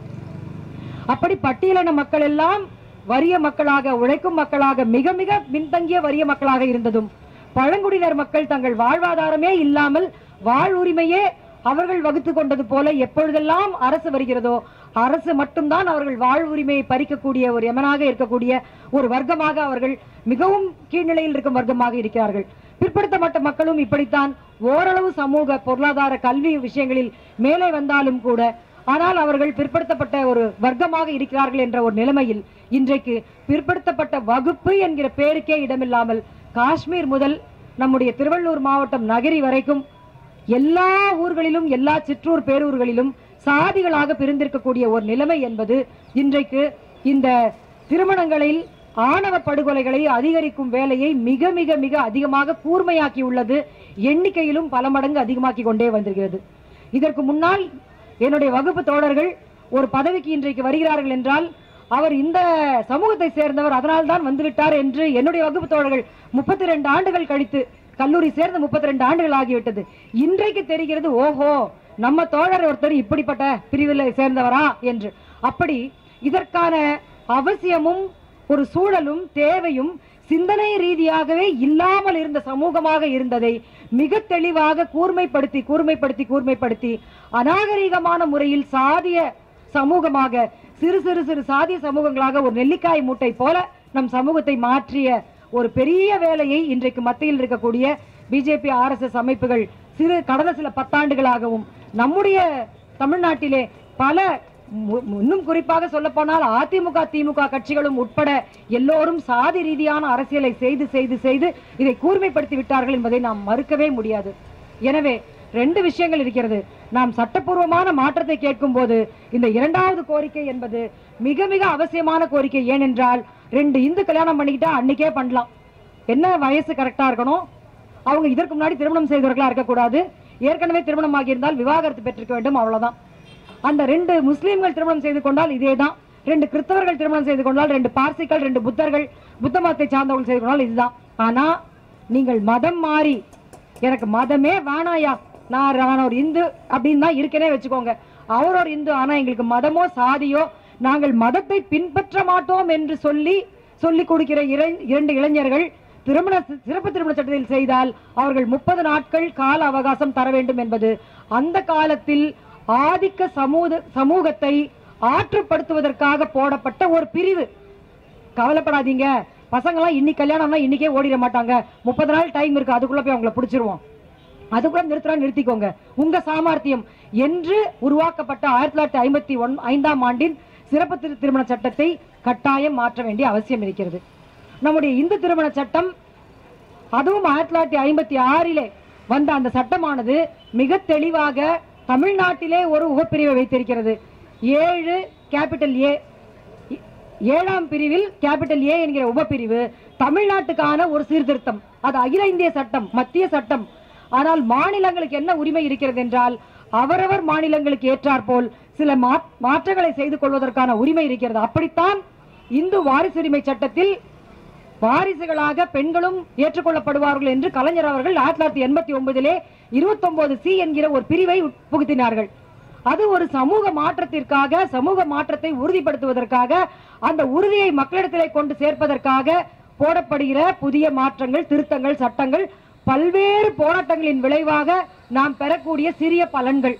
அப்படி பட்டியலின மக்கள் எல்லாம் வறிய மக்களாக, உழைக்கும் மக்களாக, மிக மிக பின்தங்கிய வறிய மக்களாக இருந்ததும், பழங்குடியினர் மக்கள் தங்கள் வாழ்வாதாரமே இல்லாமல் வாழ்வுரிமையே அவர்கள் வகுத்து கொண்டது போல எப்பொழுதெல்லாம் அரசு வருகிறதோ அரசு மட்டும்தான் அவர்கள் வாழ்வுரிமையை பறிக்கக்கூடிய ஒரு எமனாக இருக்கக்கூடிய ஒரு வர்க்கமாக அவர்கள் மிகவும் கீழ்நிலையில் இருக்கும் வர்க்கமாக இருக்கிறார்கள். பிற்படுத்தப்பட்ட மக்களும் இப்படித்தான் ஓரளவு சமூக பொருளாதார கல்வி விஷயங்களில் மேலே வந்தாலும் கூட ஆனால் அவர்கள் பிற்படுத்தப்பட்ட ஒரு வர்க்கமாக இருக்கிறார்கள் என்ற ஒரு நிலைமையில் இன்றைக்கு பிற்படுத்தப்பட்ட வகுப்பு என்கிற பேருக்கே இடமில்லாமல் காஷ்மீர் முதல் நம்முடைய திருவள்ளூர் மாவட்டம் நகரி வரைக்கும் எல்லா ஊர்களிலும் எல்லா சிற்றூர் பேரூர்களிலும் சாதிகளாக பிரிந்திருக்கக்கூடிய ஒரு நிலைமை என்பது இன்றைக்கு இந்த திருமணங்களில் ஆணவ படுகொலைகளை அதிகரிக்கும் வேலையை மிக மிக மிக அதிகமாக கூர்மையாக்கி உள்ளது. எண்ணிக்கையிலும் பல மடங்கு அதிகமாக்கி கொண்டே வந்திருக்கிறது. இதற்கு முன்னால் என்னுடைய வகுப்பு தோழர்கள் ஒரு பதவிக்கு இன்றைக்கு வருகிறார்கள் என்றால் அவர் இந்த சமூகத்தை சேர்ந்தவர் அதனால்தான் வந்துவிட்டார் என்று என்னுடைய வகுப்பு தோழர்கள் 32 ஆண்டுகள் கழித்து கல்லூரி சேர்ந்து 32 ஆண்டுகள் ஆகிவிட்டது. இன்றைக்கு தெரிகிறது, ஓஹோ நம்ம தோழர் ஒருத்தர் இப்படிப்பட்ட பிரிவில் சேர்ந்தவரா என்று. அப்படி இதற்கான அவசியமும் ஒரு சூழலும் தேவையும் சிந்தனை ரீதியாகவே இல்லாமல் இருந்த சமூகமாக இருந்ததை மிக தெளிவாக கூர்மைப்படுத்தி கூர்மைப்படுத்தி கூர்மைப்படுத்தி அநாகரிகமான முறையில் சாதிய சமூகமாக சிறு சிறு சிறு சாதிய சமூகங்களாக ஒரு நெல்லிக்காய் மூட்டை போல நம் சமூகத்தை மாற்றிய ஒரு பெரிய வேலையை இன்றைக்கு மத்தியில் இருக்கக்கூடிய பிஜேபி RSS அமைப்புகள் கடந்த சில 10 ஆண்டுகளாகவும் நம்முடைய தமிழ்நாட்டிலே பல இன்னும் குறிப்பாக சொல்ல போனால் அதிமுக திமுக கட்சிகளும் உட்பட எல்லோரும் சாதி ரீதியான அரசியலை செய்து செய்து செய்து இதை கூர்மைப்படுத்தி விட்டார்கள் என்பதை நாம் மறுக்கவே முடியாது. எனவே 2 விஷயங்கள் இருக்கிறது. நாம் சட்டப்பூர்வமான மாற்றத்தை கேட்கும் போது இந்த 2வது கோரிக்கை என்பது மிக மிக அவசியமான கோரிக்கை. ஏனென்றால் 2 இந்து கல்யாணம் பண்ணிக்கிட்டா அன்னைக்கே பண்ணலாம். என்ன வயசு கரெக்டா இருக்கணும், அவங்க இதற்கு முன்னாடி திருமணம் செய்தவர்களா இருக்கக்கூடாது, ஏற்கனவே திருமணம் ஆகியிருந்தால் விவாகரத்து பெற்றிருக்க வேண்டும், அவ்வளவுதான். அந்த 2 முஸ்லீம்கள் திருமணம் செய்து கொண்டால் இதேதான், 2 கிறிஸ்தவர்கள் திருமணம் செய்து கொண்டால், 2 பார்சிகள் 2 புத்தர்கள் புத்த மதத்தை சார்ந்தவர்கள் செய்து கொண்டால் இதுதான். ஆனா நீங்கள் மதம் மாறி எனக்கு மதமே வேணாயா, நான் ஒரு இந்து அப்படின்னு தான் இருக்கனே வச்சுக்கோங்க, அவர் ஒரு இந்து, ஆனா எங்களுக்கு மதமோ சாதியோ நாங்கள் மதத்தை பின்பற்ற மாட்டோம் என்று சொல்லி கொடுக்கிற 2 இளைஞர்கள் சிறப்பு திருமண சட்டத்தில் செய்தால் அவர்கள் 30 நாட்கள் கால அவகாசம் தர வேண்டும் என்பது அந்த காலத்தில் ஆதிக்க சமூகத்தை ஆற்றுப்படுத்துவதற்காக போடப்பட்ட ஒரு பிரிவு. கவலைப்படாதீங்க, பசங்களாம் இன்னைக்கு கல்யாணம்னா இன்னைக்கே ஓடிட மாட்டாங்க, 30 நாள் டைம் இருக்கு, அதுக்குள்ள போய் அவங்களை பிடிச்சிருவோம், அதுக்குள்ள நிறுத்திக்கோங்க உங்க சாமர்த்தியம் என்று உருவாக்கப்பட்ட 1955ஆம் ஆண்டின் சிறப்பு திருமண சட்டத்தை கட்டாயம் மாற்ற வேண்டிய அவசியம் இருக்கிறது. நம்முடைய இந்து திருமண சட்டம் அதுவும் 1956 வந்த அந்த சட்டமானது மிக தெளிவாக தமிழ்நாட்டிலே ஒரு உபப்பிரிவை வைத்திருக்கிறது. 7ஆம் பிரிவில் A என்கிற உபப்பிரிவு தமிழ்நாட்டுக்கான ஒரு சீர்திருத்தம். அது அகில இந்திய சட்டம், மத்திய சட்டம். ஆனால் மாநிலங்களுக்கு என்ன உரிமை இருக்கிறது என்றால் அவரவர் மாநிலங்களுக்கு ஏற்றாற்போல் சில மாற்றங்களை செய்து கொள்வதற்கான உரிமை இருக்கிறது. அப்படித்தான் இந்து வாரிசுரிமை சட்டத்தில் வாரிசுகளாக பெண்களும் ஏற்றுக்கொள்ளப்படுவார்கள் என்று கலைஞர் அவர்கள் 1989 29C என்கிற ஒரு பிரிவை புகுத்தினார்கள். அது ஒரு சமூக மாற்றத்திற்காக, சமூக மாற்றத்தை உறுதிப்படுத்துவதற்காக, அந்த உறுதியை மக்களிடத்திலே கொண்டு சேர்ப்பதற்காக போடப்படுகிற புதிய மாற்றங்கள், திருத்தங்கள், சட்டங்கள், பல்வேறு போராட்டங்களின் விளைவாக நாம் பெறக்கூடிய சிறிய பலன்கள்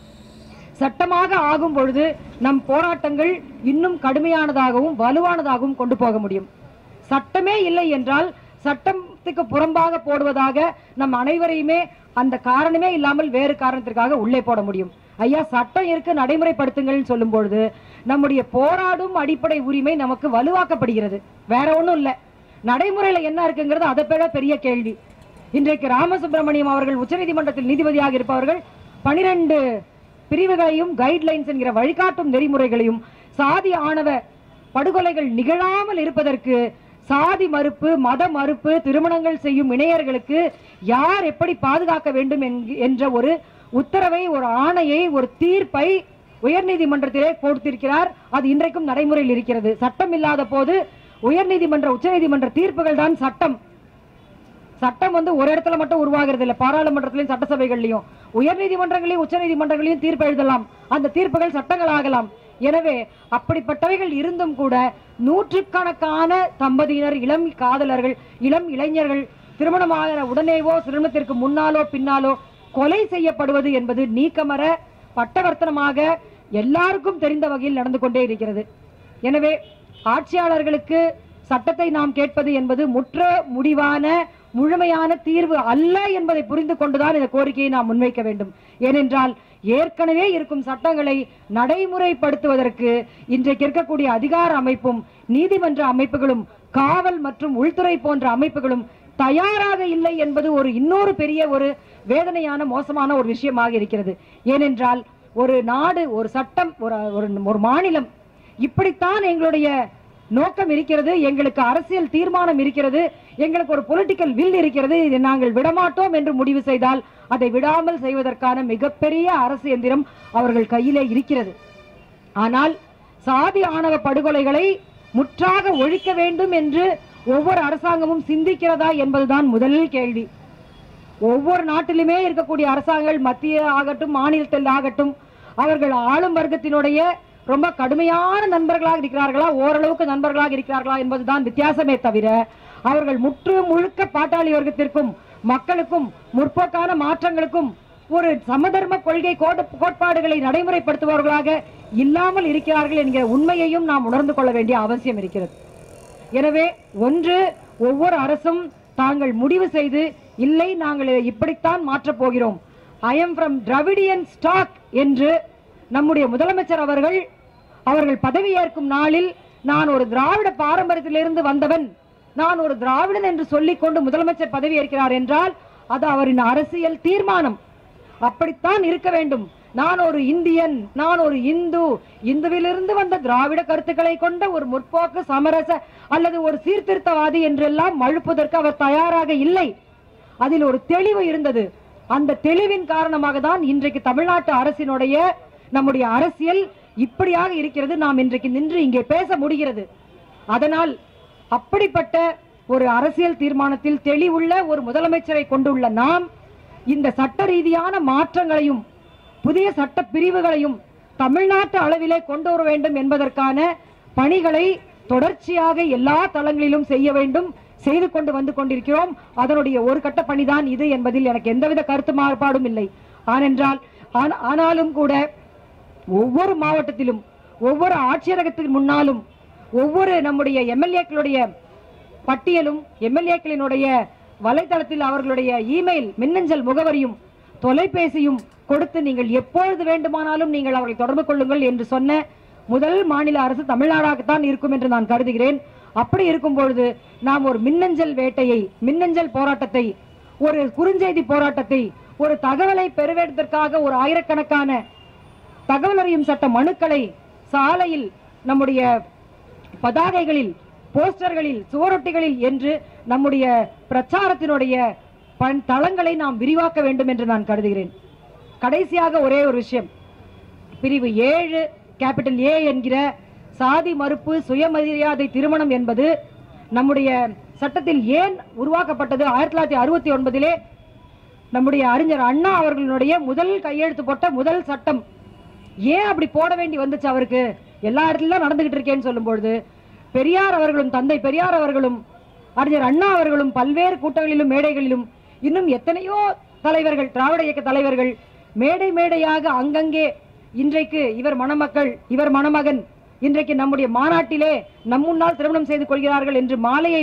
சட்டமாக ஆகும் பொழுது நம் போராட்டங்கள் இன்னும் கடுமையானதாகவும் வலுவானதாகவும் கொண்டு போக முடியும். சட்டமே இல்லை என்றால் சட்டத்துக்கு புறம்பாக போடுவதாக நம் அனைவரையுமே அந்த காரணமே இல்லாமல் வேறு காரணத்திற்காக உள்ளே போட முடியும். ஐயா சட்டம் இருக்கு, நடைமுறைப்படுத்துங்கள் சொல்லும் பொழுது நம்முடைய போராடும் அடிப்படை உரிமை நமக்கு வலுவாக்கப்படுகிறது. வேற ஒண்ணும் இல்ல, நடைமுறையில என்ன இருக்குங்கிறது அதை பேர பெரிய கேள்வி. இன்றைக்கு ராமசுப்ரமணியம் அவர்கள் உச்சநீதிமன்றத்தில் நீதிபதியாக இருப்பவர்கள் 12 பிரிவுகளையும் கைட்லைன்ஸ் என்கிற வழிகாட்டும் நெறிமுறைகளையும் சாதி ஆணவ படுகொலைகள் நிகழாமல் இருப்பதற்கு சாதி மறுப்பு, மத மறுப்பு, திருமணங்கள் செய்யும் இணையர்களுக்கு யார் எப்படி பாதுகாக்க வேண்டும் என்ற ஒரு உத்தரவை, ஒரு ஆணையை, ஒரு தீர்ப்பை உயர்நீதிமன்றத்திலே கொடுத்திருக்கிறார். அது இன்றைக்கும் நடைமுறையில் இருக்கிறது. சட்டம் இல்லாத போது உயர்நீதிமன்ற உச்சநீதிமன்ற தீர்ப்புகள் தான் சட்டம். சட்டம் ஒரு இடத்துல மட்டும் உருவாகிறது இல்லை, பாராளுமன்றத்திலையும் சட்டசபைகள்லையும் உயர்நீதிமன்றங்களையும் உச்சநீதிமன்றங்களையும் தீர்ப்பு எழுதலாம், அந்த தீர்ப்புகள் சட்டங்கள் ஆகலாம். எனவே அப்படிப்பட்டவைகள் இருந்தும் கூட நூற்றுக்கணக்கான தம்பதியினர், இளம் காதலர்கள், இளம் இளைஞர்கள் திருமணமான உடனேவோ திருமணத்திற்கு முன்னாலோ பின்னாலோ கொலை செய்யப்படுவது என்பது நீக்கமர பட்டவர்த்தனமாக எல்லாருக்கும் தெரிந்த வகையில் நடந்து கொண்டே இருக்கிறது. எனவே ஆட்சியாளர்களுக்கு சட்டத்தை நாம் கேட்பது என்பது முற்ற முடிவான முழுமையான தீர்வு அல்ல என்பதை புரிந்து கொண்டுதான் இந்த கோரிக்கையை நாம் முன்வைக்க வேண்டும். ஏனென்றால் ஏற்கனவே இருக்கும் சட்டங்களை நடைமுறைப்படுத்துவதற்கு இன்றைக்கு இருக்கக்கூடிய அதிகார அமைப்பும் நீதிமன்ற அமைப்புகளும் காவல் மற்றும் உள்துறை போன்ற அமைப்புகளும் தயாராக இல்லை என்பது இன்னொரு பெரிய ஒரு வேதனையான மோசமான ஒரு விஷயமாக இருக்கிறது. ஏனென்றால் ஒரு நாடு, ஒரு சட்டம், ஒரு மாநிலம் இப்படித்தான் எங்களுடைய நோக்கம் இருக்கிறது, எங்களுக்கு அரசியல் தீர்மானம் இருக்கிறது, எங்களுக்கு ஒரு பொலிட்டிக்கல் வில் இருக்கிறது, இதை நாங்கள் விடமாட்டோம் என்று முடிவு செய்தால் அதை விடாமல் செய்வதற்கான மிகப்பெரிய அரசு எந்திரம் அவர்கள் கையிலே இருக்கிறது. ஆனால் சாதி ஆணவ படுகொலைகளை முற்றாக ஒழிக்க வேண்டும் என்று ஒவ்வொரு அரசாங்கமும் சிந்திக்கிறதா என்பதுதான் முதல் கேள்வி. ஒவ்வொரு நாட்டிலுமே இருக்கக்கூடிய அரசாங்கங்கள், மத்திய ஆகட்டும் மாநிலத்தில் ஆகட்டும், அவர்கள் ஆளும் வர்க்கத்தினுடைய ரொம்ப கடுமையான நண்பர்களாக இருக்கிறார்களா, ஓரளவுக்கு நண்பர்களாக இருக்கிறார்களா என்பதுதான் வித்தியாசமே தவிர அவர்கள் முழுக்க பாட்டாளி வர்க்கத்திற்கும் மக்களுக்கும் முற்போக்கான மாற்றங்களுக்கும் ஒரு சமதர்ம கொள்கை கோட்பாடுகளை நடைமுறைப்படுத்துபவர்களாக இல்லாமல் இருக்கிறார்கள் என்கிற உண்மையையும் நாம் உணர்ந்து கொள்ள வேண்டிய அவசியம் இருக்கிறது. எனவே ஒவ்வொரு அரசும் தாங்கள் முடிவு செய்து, இல்லை நாங்கள் இப்படித்தான் மாற்றப் போகிறோம், I am from Dravidian stock என்று நம்முடைய முதலமைச்சர் அவர்கள் பதவியேற்கும் நாளில் நான் ஒரு திராவிட பாரம்பரியத்திலிருந்து வந்தவன், நான் ஒரு திராவிடன் என்று சொல்லிக் கொண்டு முதலமைச்சர் பதவியேற்கிறார் என்றால் அது அவரின் அரசியல் தீர்மானம். அப்படித்தான் இருக்க வேண்டும். நான் ஒரு இந்தியன், நான் ஒரு இந்துவிலிருந்து வந்த திராவிட கருத்துக்களை கொண்ட ஒரு முற்போக்கு சமரச அல்லது ஒரு சீர்திருத்தவாதி என்றெல்லாம் மழுப்புவதற்கு அவர் தயாராக இல்லை. அதில் ஒரு தெளிவு இருந்தது. அந்த தெளிவின் காரணமாக தான் இன்றைக்கு தமிழ்நாட்டு அரசினுடைய நம்முடைய அரசியல் இப்படியாக இருக்கிறது. நாம் இன்றைக்கு நின்று இங்கே பேச முடிகிறது. அதனால் அப்படிப்பட்ட ஒரு அரசியல் தீர்மானத்தில் தெளிவுள்ள ஒரு முதலமைச்சரை கொண்டுள்ள நாம் இந்த சட்ட ரீதியான மாற்றங்களையும் புதிய சட்ட பிரிவுகளையும் தமிழ்நாட்டு அளவிலே கொண்டு வர வேண்டும் என்பதற்கான பணிகளை தொடர்ச்சியாக எல்லா தளங்களிலும் செய்ய வேண்டும், செய்து கொண்டு வந்து கொண்டிருக்கிறோம். அதனுடைய ஒரு கட்ட பணிதான் இது என்பதில் எனக்கு எந்தவித கருத்து மாறுபாடும் இல்லை. ஆனாலும் கூட ஒவ்வொரு மாவட்டத்திலும் ஒவ்வொரு ஆட்சியரகத்தின் முன்னாலும் ஒவ்வொரு நம்முடைய எம்எல்ஏக்களுடைய பட்டியலும் எம்எல்ஏக்களினுடைய வலைதளத்தில் அவர்களுடைய இமெயில் மின்னஞ்சல் முகவரியும் தொலைபேசியும் கொடுத்து நீங்கள் எப்பொழுது வேண்டுமானாலும் நீங்கள் அவர்களை தொடர்பு கொள்ளுங்கள் என்று சொன்ன முதல் மாநில அரசு தமிழ்நாடாகத்தான் இருக்கும் என்று நான் கருதுகிறேன். அப்படி இருக்கும் பொழுது நாம் ஒரு மின்னஞ்சல் வேட்டையை, மின்னஞ்சல் போராட்டத்தை, ஒரு குறுஞ்செய்தி போராட்டத்தை, ஒரு தகவலை பெறுவதற்காக ஒரு ஆயிரக்கணக்கான தகவல் அறியும் சட்ட மனுக்களை சாலையில், நம்முடைய பதாகைகளில், போஸ்டர்களில், சுவரொட்டிகளில் என்று நம்முடைய பிரச்சாரத்தினுடைய தளங்களை நாம் விரிவாக்க வேண்டும் என்று நான் கருதுகிறேன். கடைசியாக ஒரே ஒரு விஷயம், பிரிவு 7 கேபிட்டல் A என்கிற சாதி மறுப்பு சுயமரியாதை திருமணம் என்பது நம்முடைய சட்டத்தில் ஏன் உருவாக்கப்பட்டது? 1969 நம்முடைய அறிஞர் அண்ணா அவர்களுடைய முதல் கையெழுத்து போட்ட முதல் சட்டம். ஏன் அப்படி போட வேண்டி வந்துச்சு? அவருக்கு எல்லா இடத்துலயும் நடந்துகிட்டு இருக்கேன்னு சொல்லும் பொழுது பெரியார் அவர்களும், தந்தை பெரியார் அவர்களும், அறிஞர் அண்ணா அவர்களும் பல்வேறு கூட்டங்களிலும் மேடைகளிலும் இன்னும் எத்தனையோ தலைவர்கள், திராவிட இயக்க தலைவர்கள் மேடை மேடையாக அங்கங்கே இன்றைக்கு இவர் மணமக்கள், இவர் மணமகன், இன்றைக்கு நம்முடைய மாநாட்டிலே நம் முன்னால் திருமணம் செய்து கொள்கிறார்கள் என்று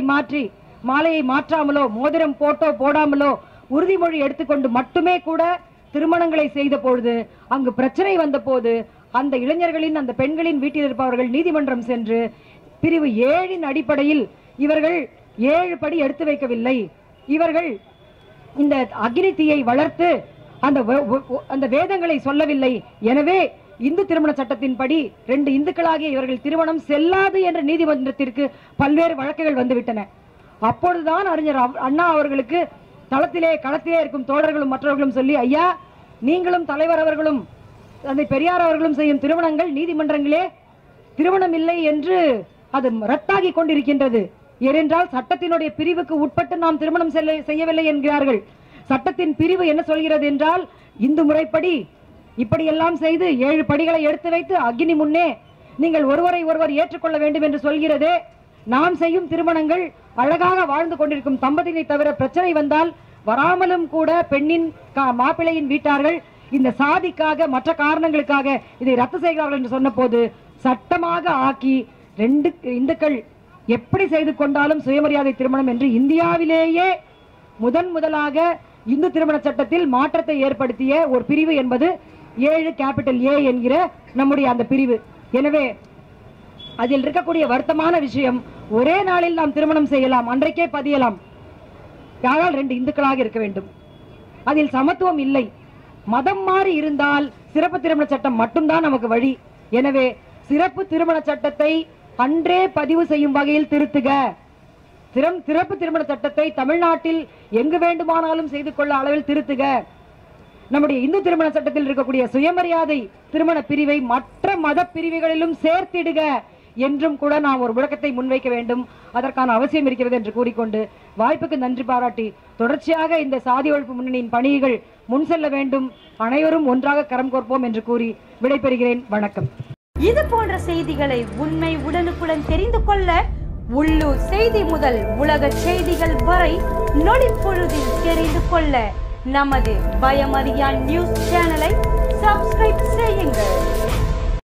மாலையை மாற்றாமலோ மோதிரம் போடாமலோ உறுதிமொழி எடுத்துக்கொண்டு மட்டுமே கூட திருமணங்களை செய்த பொழுது அங்கு பிரச்சனை வந்த போது அந்த இளைஞர்களின், அந்த பெண்களின் வீட்டில் இருப்பவர்கள் நீதிமன்றம் சென்று பிரிவு 7 அடிப்படையில் இவர்கள் 7 படி எடுத்து வைக்கவில்லை, இவர்கள் இந்த அக்னி தீயை வளர்த்து அந்த வேதங்களை சொல்லவில்லை, எனவே இந்து திருமண சட்டத்தின்படி 2 இந்துக்களாகிய இவர்கள் திருமணம் செல்லாது என்ற நீதிமன்றத்திற்கு பல்வேறு வழக்குகள் வந்துவிட்டன. அப்பொழுதுதான் அறிஞர் அண்ணா அவர்களுக்கு களத்திலே இருக்கும் தோழர்களும் மற்றவர்களும் சொல்லி, ஐயா நீங்களும் தலைவர் அவர்களும் தந்தை பெரியார் அவர்களும் செய்யும் திருமணங்கள் நீதிமன்றங்களே திருமணம் இல்லை என்று அது ரத்தாகி கொண்டிருக்கின்றது. ஏனென்றால் சட்டத்தினுடைய பிரிவுக்கு உட்பட்டு நாம் திருமணம் செய்யவில்லை என்கிறார்கள். சட்டத்தின் பிரிவு என்ன சொல்கிறது என்றால், இந்து முறைப்படி இப்படியெல்லாம் செய்து 7 படிகளை எடுத்து வைத்து அக்னி முன்னே நீங்கள் ஒருவரை ஒருவர் ஏற்றுக்கொள்ள வேண்டும் என்று சொல்கிறதே. நாம் செய்யும் திருமணங்கள் அழகாக வாழ்ந்து கொண்டிருக்கும் தம்பதியை தவிர பிரச்சனை வந்தால் வராமலும் கூட பெண்ணின் மாப்பிள்ளையின் வீட்டார்கள் இந்த சாதிக்காக மற்ற காரணங்களுக்காக இதை ரத்து செய்கிறார்கள் என்று சொன்ன போது சட்டமாக ஆக்கி 2 இந்துக்கள் எப்படி செய்து கொண்டாலும் சுயமரியாதை திருமணம் என்று இந்தியாவிலேயே முதலாக இந்து திருமண சட்டத்தில் மாற்றத்தை ஏற்படுத்திய ஒரு பிரிவு என்பது 7A என்கிற நம்முடைய அந்த பிரிவு. எனவே அதில் இருக்கக்கூடிய வருத்தமான விஷயம், ஒரே நாளில் நாம் திருமணம் செய்யலாம், அன்றைக்கே பதியலாம், யாரால் 2 இந்துக்களாக இருக்க வேண்டும். அதில் சமத்துவம் இல்லை. மதம் மாறி இருந்தால் சிறப்பு திருமண சட்டம் மட்டும்தான் நமக்கு வழி. எனவே சிறப்பு திருமண சட்டத்தை அன்றே பதிவு செய்யும் வகையில் திருத்துக. சிறப்பு திருமண சட்டத்தை தமிழ்நாட்டில் எங்கு வேண்டுமானாலும் செய்து கொள்ள அளவில் திருத்துக. நம்முடைய இந்து திருமண சட்டத்தில் இருக்கக்கூடிய சுயமரியாதை திருமண பிரிவை மற்ற மத பிரிவுகளிலும் சேர்த்திடுக என்றும் கூட நாம் ஒரு முழக்கத்தை முன்வைக்க வேண்டும். அதற்கான அவசியம் இருக்கிறது என்று கூறிக்கொண்டு வாய்ப்புக்கு நன்றி பாராட்டி தொடர்ச்சியாக இந்த சாதி ஒழிப்பு முன்னணியின் பணிகள் முன் செல்ல வேண்டும். அனைவரும் ஒன்றாக கரம் கோர்ப்போம் என்று கூறி விடைபெறுகிறேன். வணக்கம். இது போன்ற செய்திகளை உண்மை உடனுக்குடன் தெரிந்து கொள்ள உள்ளூர் செய்தி முதல் உலக செய்திகள் வரை நொடி பொழுதில் தெரிந்து கொள்ள நமது பயமறியான் நியூஸ் சேனலை சப்ஸ்கிரைப் செய்யுங்கள்.